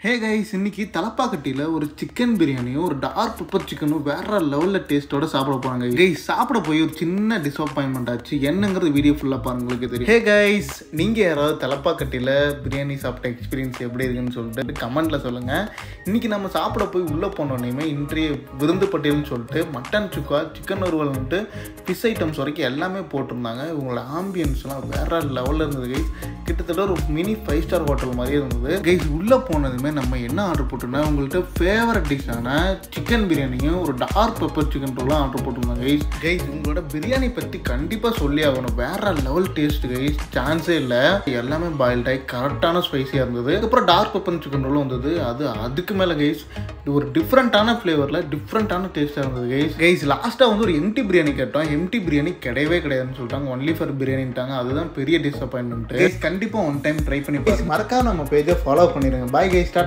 Hey guys, இன்னைக்கு தலப்பாக்கட்டியில் ஒரு chicken பிரியாணியும் ஒரு டார்க் பெப்பர் சிக்கனும் வேற லெவலில் டேஸ்ட்டோட சாப்பிட போகிறாங்க. கைஸ், சாப்பிட போய் ஒரு சின்ன டிசப்பாயின்மெண்ட் ஆச்சு. என்னங்கிறது வீடியோ ஃபுல்லாக பாருங்க, உங்களுக்கு தெரியும். ஹே கைஸ், நீங்கள் யாராவது தலப்பாக்கட்டியில் பிரியாணி சாப்பிட்ட எக்ஸ்பீரியன்ஸ் எப்படி இருக்குன்னு சொல்லிட்டு கமெண்ட்டில் சொல்லுங்கள். இன்றைக்கி நம்ம சாப்பிட போய் உள்ளே போனோடனே இன்றைய விருந்து பட்டியல்னு சொல்லிட்டு மட்டன் சுக்கா, சிக்கன் வறுவல்ன்ட்டு ஃபிஷ் ஐட்டம்ஸ் வரைக்கும் எல்லாமே போட்டிருந்தாங்க. இவங்களோட ஆம்பியன்ஸ்லாம் வேற லெவலில் இருந்தது கைஸ். கிட்டத்தட்ட ஒரு மினி 5 ஸ்டார் ஹோட்டல் மாதிரியே இருந்தது கைஸ். உள்ளே போனதுமே நம்ம என்ன ஆர்டர் போட்டோம்னா, உங்கள்கிட்ட ஃபேவரட் டிஷ்ஷான சிக்கன் பிரியாணியும் ஒரு டார்க் பெப்பர் சிக்கன் ரோலும் ஆர்டர் போட்டிருந்தாங்க கைஸ். உங்களோட பிரியாணி பற்றி கண்டிப்பாக சொல்லி ஆகணும். வேற லெவல் டேஸ்ட் கைஸ், சான்ஸே இல்லை. எல்லாமே பாயில்ட் ஆகி கரெக்டான ஸ்பைஸியாக இருந்தது. அதுக்கப்புறம் டார்க் பெப்பர் சிக்கன் ரோலும் வந்தது. அதுக்கு மேலே கைஸ் ஒரு டிஃப்ரெண்ட்டான ஃப்ளேவரில் டிஃப்ரெண்ட்டான டேஸ்ட்டாக இருந்தது கைஸ். லாஸ்ட்டாக வந்து ஒரு எம்டி பிரியாணி கேட்டோம். எம்டி பிரியாணி கிடையவே கிடையாதுன்னு சொல்லிட்டாங்க. ஒன்லி ஃபார் பிரியாணிட்டாங்க. அதுதான் பெரிய டிசப்பாயின்மெண்ட் கைஸ். கண்டிப்பாக ஒன் டைம் ட்ரை பண்ணி மறக்காம நம்ம பேஜை ஃபாலோ பண்ணிடுங்க. Bye guys.